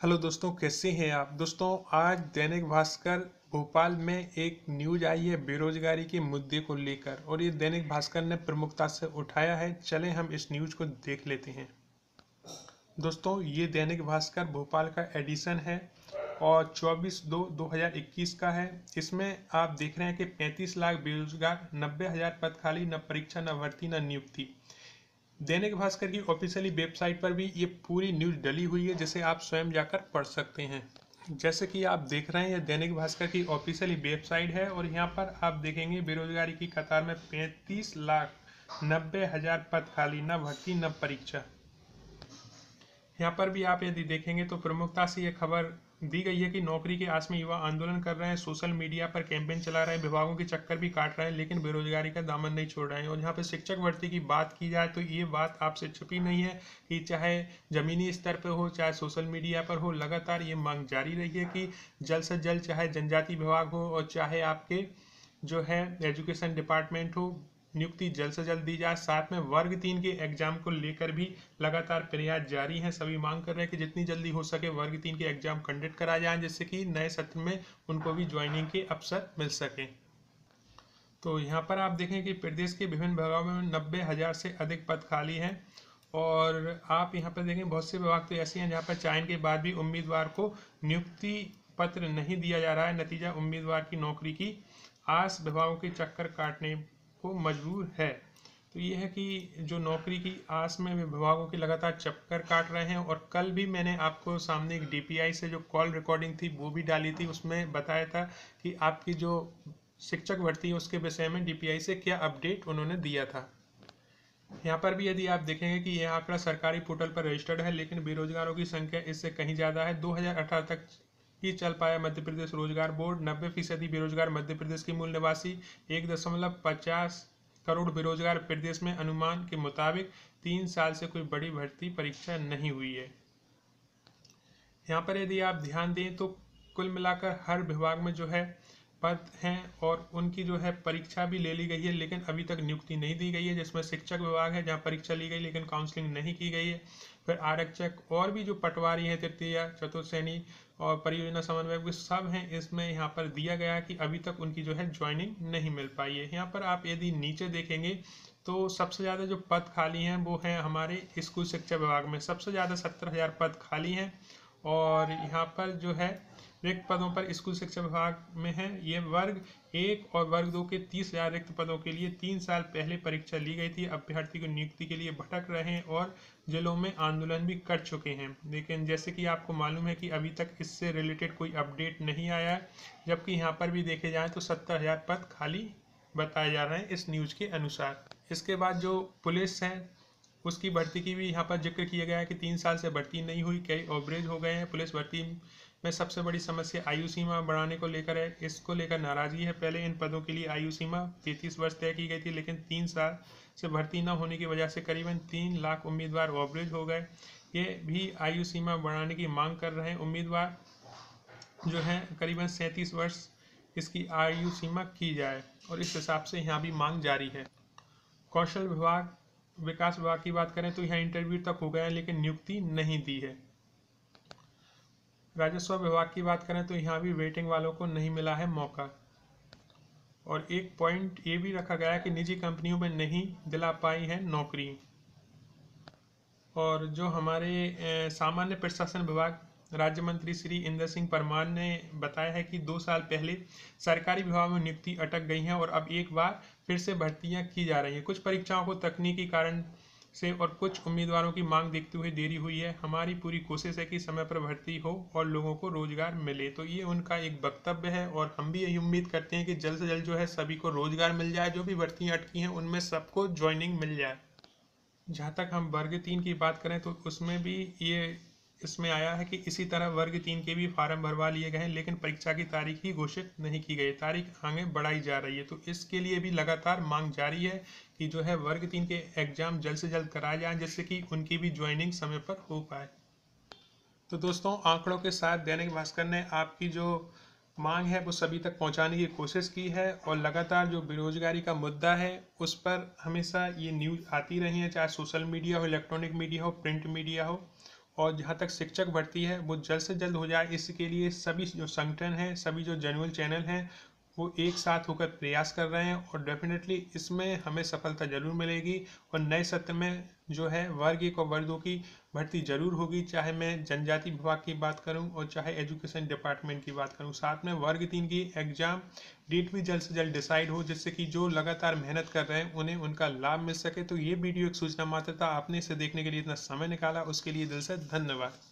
Hello दोस्तों, कैसे हैं आप। दोस्तों, आज दैनिक भास्कर भोपाल में एक न्यूज आई है बेरोजगारी के मुद्दे को लेकर, और ये दैनिक भास्कर ने प्रमुखता से उठाया है। चलें हम इस न्यूज को देख लेते हैं। दोस्तों, ये दैनिक भास्कर भोपाल का एडिशन है और 24/2/2021 का है। इसमें आप देख रहे हैं कि 35 लाख बेरोजगार, 90,000 पद खाली, न परीक्षा न भर्ती न नियुक्ति। दैनिक भास्कर की ऑफिशियली वेबसाइट पर भी ये पूरी न्यूज डली हुई है, जिसे आप स्वयं जाकर पढ़ सकते हैं। जैसे कि आप देख रहे हैं, ये दैनिक भास्कर की ऑफिशियली वेबसाइट है और यहाँ पर आप देखेंगे बेरोजगारी की कतार में 35,90,000 पद खाली, न भर्ती न परीक्षा। यहाँ पर भी आप यदि देखेंगे तो प्रमुखता से ये खबर दी गई है कि नौकरी के आस में युवा आंदोलन कर रहे हैं, सोशल मीडिया पर कैंपेन चला रहे हैं, विभागों के चक्कर भी काट रहे हैं, लेकिन बेरोजगारी का दामन नहीं छोड़ रहे हैं। और यहाँ पे शिक्षक भर्ती की बात की जाए तो ये बात आपसे छुपी नहीं है कि चाहे जमीनी स्तर पर हो चाहे सोशल मीडिया पर हो, लगातार ये मांग जारी रही है कि जल्द से जल्द, चाहे जनजाति विभाग हो और चाहे आपके जो है एजुकेशन डिपार्टमेंट हो, नियुक्ति जल्द से जल्द दी जाए। साथ में वर्ग 3 के एग्जाम को लेकर भी लगातार प्रयास जारी हैं। सभी मांग कर रहे हैं कि जितनी जल्दी हो सके वर्ग 3 के एग्जाम कंडक्ट कराए जाएं, जिससे कि नए सत्र में उनको भी ज्वाइनिंग के अवसर मिल सके। तो यहाँ पर आप देखें कि प्रदेश के विभिन्न विभागों में 90,000 से अधिक पद खाली हैं। और आप यहाँ पर देखें, बहुत से विभाग तो ऐसे हैं जहाँ पर चयन के बाद भी उम्मीदवार को नियुक्ति पत्र नहीं दिया जा रहा है। नतीजा, उम्मीदवार की नौकरी की आस विभागों के चक्कर काटने को मजबूर है। तो ये है कि जो नौकरी की आस में विभागों के लगातार चक्कर काट रहे हैं। और कल भी मैंने आपको सामने एक डीपीआई से जो कॉल रिकॉर्डिंग थी वो भी डाली थी, उसमें बताया था कि आपकी जो शिक्षक भर्ती है उसके विषय में डीपीआई से क्या अपडेट उन्होंने दिया था। यहाँ पर भी यदि आप देखेंगे कि यह आंकड़ा सरकारी पोर्टल पर रजिस्टर्ड है, लेकिन बेरोजगारों की संख्या इससे कहीं ज़्यादा है। 2018 तक ही चल पाया मध्य प्रदेश रोजगार बोर्ड। 90% बेरोजगार मध्य प्रदेश के मूल निवासी। 1.50 करोड़ बेरोजगार प्रदेश में। अनुमान के मुताबिक 3 साल से कोई बड़ी भर्ती परीक्षा नहीं हुई है। यहाँ पर यदि आप ध्यान दें तो कुल मिलाकर हर विभाग में जो है पद हैं और उनकी जो है परीक्षा भी ले ली गई है, लेकिन अभी तक नियुक्ति नहीं दी गई है। जिसमें शिक्षक विभाग है जहाँ परीक्षा ली गई लेकिन काउंसलिंग नहीं की गई है। फिर आरक्षक और भी जो पटवारी हैं, तृतीय चतुर्थ श्रेणी और परियोजना समन्वयक, वे सब हैं। इसमें यहाँ पर दिया गया है कि अभी तक उनकी जो है ज्वाइनिंग नहीं मिल पाई है। यहाँ पर आप यदि नीचे देखेंगे तो सबसे ज़्यादा जो पद खाली हैं वो हैं हमारे स्कूल शिक्षा विभाग में। सबसे ज़्यादा 70,000 पद खाली हैं। और यहाँ पर जो है रिक्त पदों पर स्कूल शिक्षा विभाग में है। ये वर्ग 1 और वर्ग 2 के 30,000 रिक्त पदों के लिए 3 साल पहले परीक्षा ली गई थी। अभ्यर्थी को नियुक्ति के लिए भटक रहे हैं और जिलों में आंदोलन भी कर चुके हैं, लेकिन जैसे कि आपको मालूम है कि अभी तक इससे रिलेटेड कोई अपडेट नहीं आया है। जबकि यहाँ पर भी देखे जाए तो 70,000 पद खाली बताए जा रहे हैं इस न्यूज के अनुसार। इसके बाद जो पुलिस है उसकी भर्ती की भी यहाँ पर जिक्र किया गया है कि 3 साल से भर्ती नहीं हुई, कई ओवरेज हो गए हैं। पुलिस भर्ती में सबसे बड़ी समस्या आयु सीमा बढ़ाने को लेकर है। इसको लेकर नाराजगी है। पहले इन पदों के लिए आयु सीमा 33 वर्ष तय की गई थी, लेकिन 3 साल से भर्ती न होने की वजह से करीबन 3 लाख उम्मीदवार ओवरेज हो गए। ये भी आयु सीमा बढ़ाने की मांग कर रहे हैं। उम्मीदवार जो है करीबन 37 वर्ष इसकी आयु सीमा की जाए, और इस हिसाब से यहाँ भी मांग जारी है। कौशल विभाग, विकास विभाग की बात करें तो यहाँ इंटरव्यू तक हो गया है लेकिन नियुक्ति नहीं दी है। राजस्व विभाग की बात करें तो यहाँ भी वेटिंग वालों को नहीं मिला है मौका। और एक पॉइंट ये भी रखा गया है कि निजी कंपनियों में नहीं दिला पाई है नौकरी। और जो हमारे सामान्य प्रशासन विभाग राज्य मंत्री श्री इंदर सिंह परमार ने बताया है कि 2 साल पहले सरकारी विभाग में नियुक्ति अटक गई है और अब एक बार फिर से भर्तियां की जा रही हैं। कुछ परीक्षाओं को तकनीकी कारण से और कुछ उम्मीदवारों की मांग देखते हुए देरी हुई है। हमारी पूरी कोशिश है कि समय पर भर्ती हो और लोगों को रोजगार मिले। तो ये उनका एक वक्तव्य है और हम भी यही उम्मीद करते हैं कि जल्द से जल्द जो है सभी को रोजगार मिल जाए। जो भी भर्तियाँ अटकी हैं उनमें सबको ज्वाइनिंग मिल जाए। जहाँ तक हम वर्ग 3 की बात करें तो उसमें भी ये इसमें आया है कि इसी तरह वर्ग 3 के भी फार्म भरवा लिए गए हैं, लेकिन परीक्षा की तारीख ही घोषित नहीं की गई। तारीख आगे बढ़ाई जा रही है। तो इसके लिए भी लगातार मांग जारी है कि जो है वर्ग 3 के एग्जाम जल्द से जल्द कराए जाएं, जिससे कि उनकी भी ज्वाइनिंग समय पर हो पाए। तो दोस्तों, आंकड़ों के साथ दैनिक भास्कर ने आपकी जो मांग है वो सभी तक पहुंचाने की कोशिश की है। और लगातार जो बेरोजगारी का मुद्दा है उस पर हमेशा ये न्यूज़ आती रही है, चाहे सोशल मीडिया हो, इलेक्ट्रॉनिक मीडिया हो, प्रिंट मीडिया हो। और जहाँ तक शिक्षक भर्ती है वो जल्द से जल्द हो जाए, इसके लिए सभी जो संगठन हैं, सभी जो जेन्युइन चैनल हैं, वो एक साथ होकर प्रयास कर रहे हैं और डेफिनेटली इसमें हमें सफलता जरूर मिलेगी। और नए सत्र में जो है वर्ग 1 और वर्ग 2 की भर्ती जरूर होगी, चाहे मैं जनजाति विभाग की बात करूं और चाहे एजुकेशन डिपार्टमेंट की बात करूं। साथ में वर्ग 3 की एग्जाम डेट भी जल्द से जल्द डिसाइड हो, जिससे कि जो लगातार मेहनत कर रहे हैं उन्हें उनका लाभ मिल सके। तो ये वीडियो एक सूचना मात्र था, आपने इसे देखने के लिए इतना समय निकाला उसके लिए दिल से धन्यवाद।